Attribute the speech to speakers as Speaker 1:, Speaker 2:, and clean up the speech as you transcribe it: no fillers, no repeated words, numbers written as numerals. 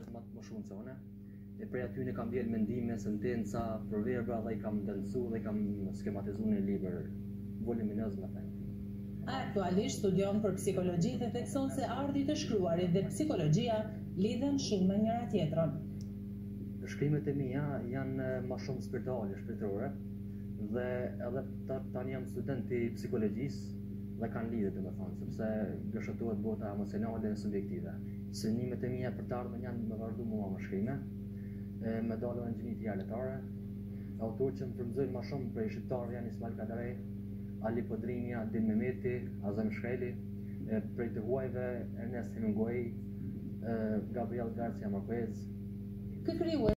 Speaker 1: njerëz më shumë se unë. E prej aty ne kam bjerë mendime, sentenca, proverba dhe i kam ndëndësu dhe i kam skematizu një libër voluminoz me thënë.
Speaker 2: Aktualisht studion për psikologji dhe thekson se arti të shkruarit dhe psikologjia lidhen shumë me njëra tjetrën.
Speaker 1: Shkrimet e mia janë më shumë spiritale, shpirtërore, dhe edhe tani jam student i psikologjisë dhe kanë lidhje domethënë, sepse gështohet bota emocionale dhe subjektive. Synimet e mia për të ardhmen janë me vazhdu mua me shkrime, me dalë në gjeni dialetare. Autorë që më frymëzojnë më shumë për shqiptarë janë Ismail Kadrej, Ali Podrinja, Din Mehmeti, Azem Shkreli, prej të huajve Ernest Hemingway, Gabriel Garcia Marquez.
Speaker 2: Kë krijues